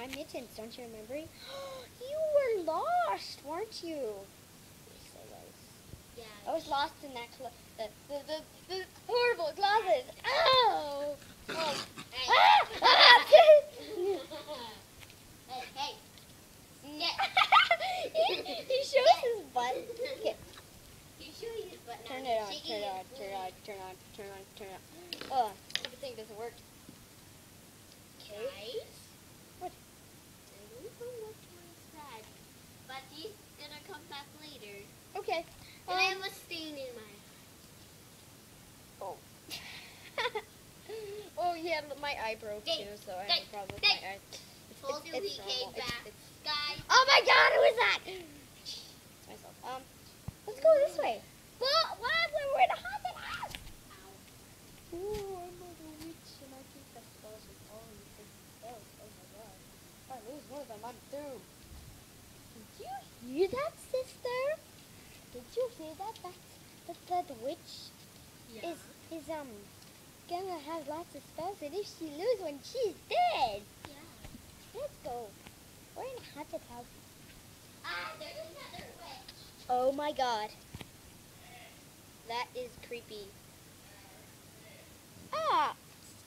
my mittens, don't you remember? You were lost, weren't you? Yes, I was. Yeah. I was lost in that the horrible closet. Ow! Oh. Hey. Ah! Hey. He shows his butt. Okay. You show his butt now. Turn it on, turn it on, turn it on, turn it on, turn it on, turn it on. Oh, stupid thing doesn't work. Guys? What? I don't know what was that, but he's gonna come back later. Okay. And I have a stain in my eye. Oh. Oh, yeah, my eye broke too, so I have a problem with my eye. Told you he came back. Guys. Oh my God, who is that? It's myself. Let's go this way. What? We're in a haunted house. Ow. Ooh, I'm a witch and I keep the spells with all of these spells. Oh my God. If I lose one of them, I'm doomed. Did you hear that, sister? Did you hear that? That the witch Yeah. is gonna have lots of spells, and if she loses one, she's dead. Yeah. Let's go. We're in a haunted house. Ah, there's another witch. Oh my God. That is creepy. Ah!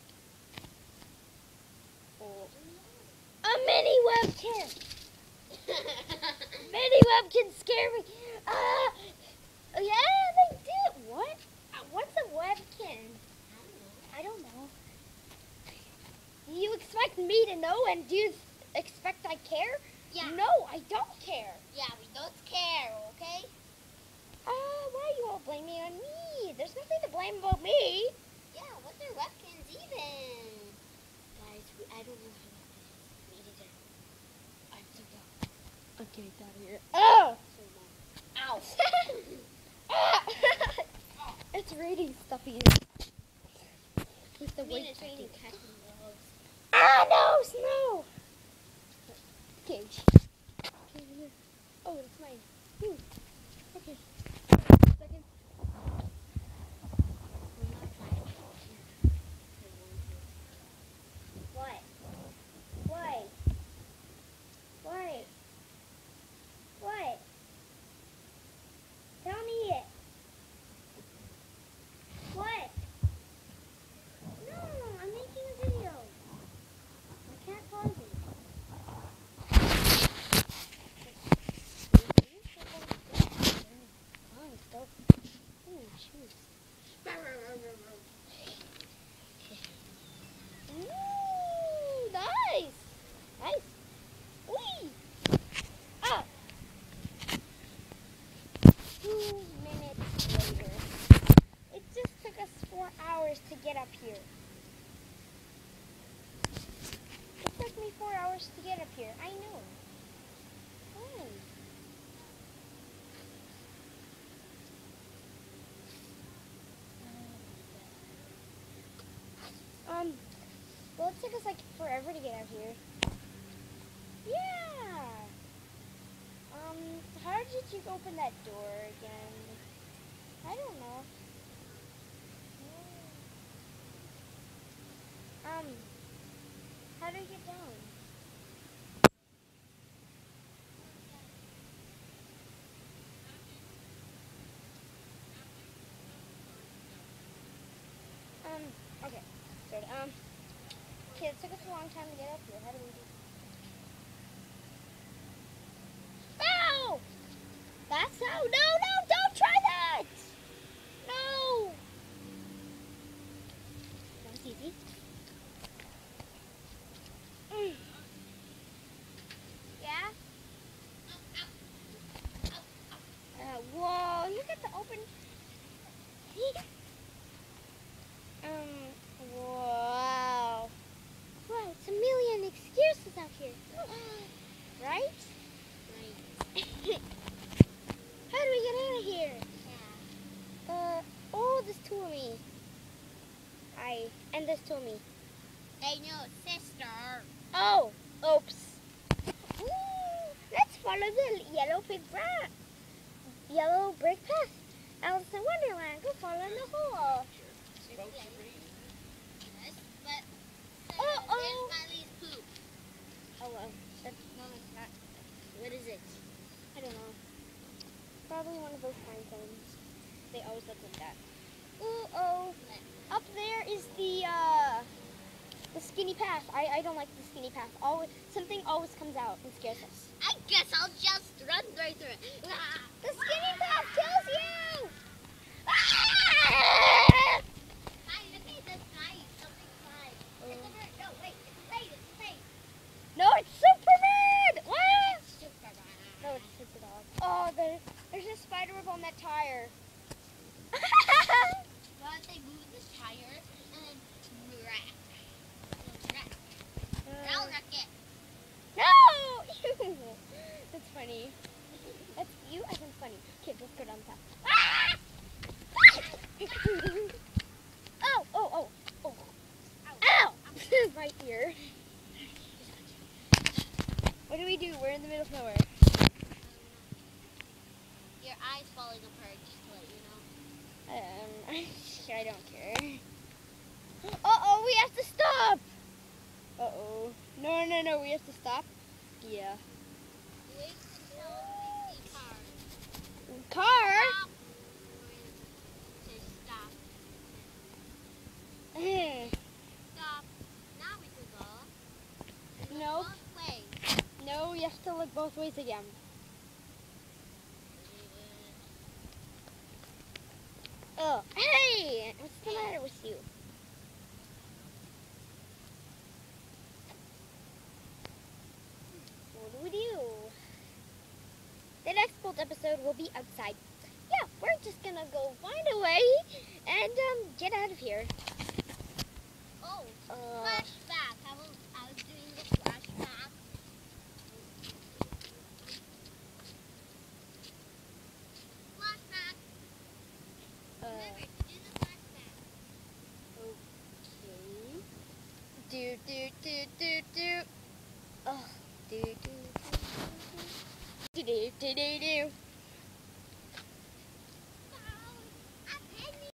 Oh. A mini webkin! Mini webkins scare me. Ah! Yeah, they do. What? What's a webkin? I don't know. You expect me to know, and do you expect I care? Yeah. No, I don't care. Yeah, we don't care, okay? Why are you all blaming on me? There's nothing to blame about me. Yeah, what are weapons even? Guys, I don't know how that is. Me neither. I'm so dumb. I'm getting out of here. Oh! Ow. Ah! It's raining stuff in with the weight. It's raining cats and dogs. Ah, no, snow! Okay. Oh, it's mine. Ooh. Okay. Second. What? What? What? What? Tell me it. What? No, I'm making a video. I can't pause it. Ooh, shoes. Ooh, nice. Nice. Whee. Ah. 2 minutes later. It just took us 4 hours to get up here. It took me 4 hours to get up here. I know. Why? Well, it took us like forever to get out here. Yeah. How did you open that door again? I don't know. How do you get down? Okay. Sorry. Okay, it took us a long time to get up here. How do we do? Ow! That's how. No, don't try that! No! That was easy. Yeah? Whoa, look at the open. Wow. Wow, it's a million excuses out here. Right? Right. How do we get out of here? Yeah. Oh, there's 2 of me. And there's 2 of me. Hey, no, sister. Oh, oops. Ooh, let's follow the yellow brick path. Alice in Wonderland, go follow the hole. Yes, but Uh-oh. there's Miley's poop. Oh well. No, it's not. What is it? I don't know. Probably one of those pine cones. They always look like that. Ooh, oh. Up there is the skinny path. I don't like the skinny path. Always something always comes out and scares us. I guess I'll just run right through it. Ah! The skinny path kills you! Hi, look at this knife. Something flies. It's a bird. No, wait. It's a plane. It's a plane. No, it's Superman! What? It's Superman. No, it's Super Dog. Oh, there's a spider web on that tire. Why don't they move this tire and then wreck? I'll wreck it. No! That's funny. That's you as in funny. Okay, let's go down the path. Oh, oh, oh, oh. Ow! Right here. What do we do? We're in the middle of nowhere. Your eye's falling apart, just to let you know. I don't care. Uh-oh, we have to stop! Uh-oh. No, no, no, we have to stop? Yeah. Wait until we see cars. Car? Stop. Say stop. Stop. Now we can go. No, Both ways. no, we have to look both ways again. Oh, hey! What's the matter with you? What do we do? The next Bolt episode will be outside. Yeah, we're just gonna go find a way and get out of here. Oh, Uh, flashback. I was doing the flashback. Flashback. Remember to do the flashback. okay. Do. Oh, do. Do.